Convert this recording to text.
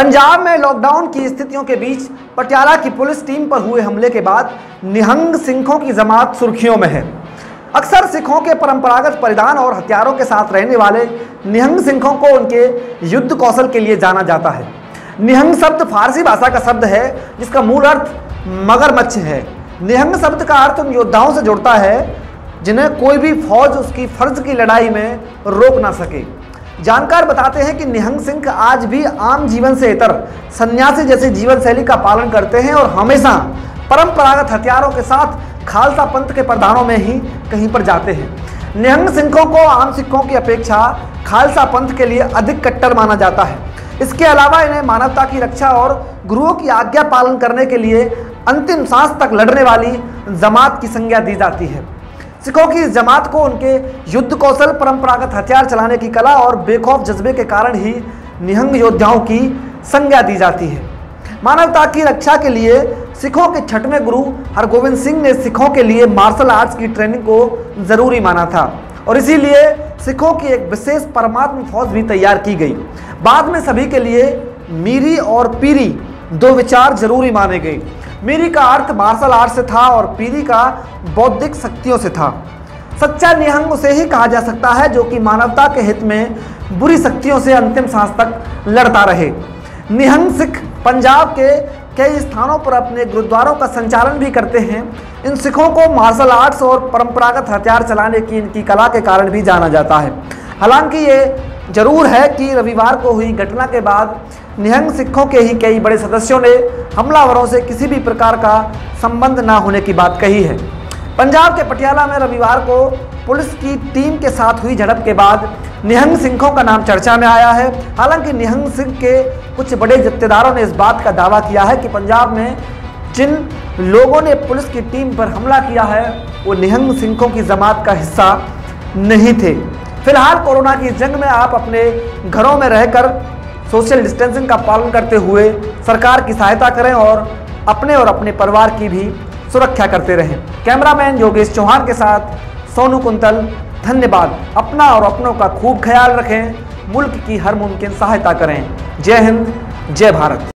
पंजाब में लॉकडाउन की स्थितियों के बीच पटियाला की पुलिस टीम पर हुए हमले के बाद निहंग सिखों की जमात सुर्खियों में है। अक्सर सिखों के परंपरागत परिधान और हथियारों के साथ रहने वाले निहंग सिखों को उनके युद्ध कौशल के लिए जाना जाता है। निहंग शब्द फारसी भाषा का शब्द है जिसका मूल अर्थ मगरमच्छ है। निहंग शब्द का अर्थ उन योद्धाओं से जुड़ता है जिन्हें कोई भी फौज उसकी फर्ज की लड़ाई में रोक ना सके। जानकार बताते हैं कि निहंग सिंह आज भी आम जीवन से इतर सन्यासी जैसी जीवन शैली का पालन करते हैं और हमेशा परंपरागत हथियारों के साथ खालसा पंथ के प्रधानों में ही कहीं पर जाते हैं। निहंग सिखों को आम सिखों की अपेक्षा खालसा पंथ के लिए अधिक कट्टर माना जाता है। इसके अलावा इन्हें मानवता की रक्षा और गुरुओं की आज्ञा पालन करने के लिए अंतिम सांस तक लड़ने वाली जमात की संज्ञा दी जाती है। सिखों की इस जमात को उनके युद्ध कौशल, परंपरागत हथियार चलाने की कला और बेखौफ जज्बे के कारण ही निहंग योद्धाओं की संज्ञा दी जाती है। मानवता की रक्षा के लिए सिखों के छठवें गुरु हरगोविंद सिंह ने सिखों के लिए मार्शल आर्ट्स की ट्रेनिंग को जरूरी माना था और इसीलिए सिखों की एक विशेष परमात्म फौज भी तैयार की गई। बाद में सभी के लिए मीरी और पीरी दो विचार जरूरी माने गए। मीरी का अर्थ मार्शल आर्ट से था और पीरी का बौद्धिक शक्तियों से था। सच्चा निहंग उसे ही कहा जा सकता है जो कि मानवता के हित में बुरी शक्तियों से अंतिम सांस तक लड़ता रहे। निहंग सिख पंजाब के कई स्थानों पर अपने गुरुद्वारों का संचालन भी करते हैं। इन सिखों को मार्शल आर्ट्स और परंपरागत हथियार चलाने की इनकी कला के कारण भी जाना जाता है। हालांकि ये जरूर है कि रविवार को हुई घटना के बाद निहंग सिखों के ही कई बड़े सदस्यों ने हमलावरों से किसी भी प्रकार का संबंध न होने की बात कही है। पंजाब के पटियाला में रविवार को पुलिस की टीम के साथ हुई झड़प के बाद निहंग सिखों का नाम चर्चा में आया है। हालांकि निहंग सिंह के कुछ बड़े जत्थेदारों ने इस बात का दावा किया है कि पंजाब में जिन लोगों ने पुलिस की टीम पर हमला किया है वो निहंग सिखों की जमात का हिस्सा नहीं थे। फिलहाल कोरोना की जंग में आप अपने घरों में रहकर सोशल डिस्टेंसिंग का पालन करते हुए सरकार की सहायता करें और अपने परिवार की भी सुरक्षा करते रहें। कैमरामैन योगेश चौहान के साथ सोनू कुंतल, धन्यवाद। अपना और अपनों का खूब ख्याल रखें, मुल्क की हर मुमकिन सहायता करें। जय हिंद, जय भारत।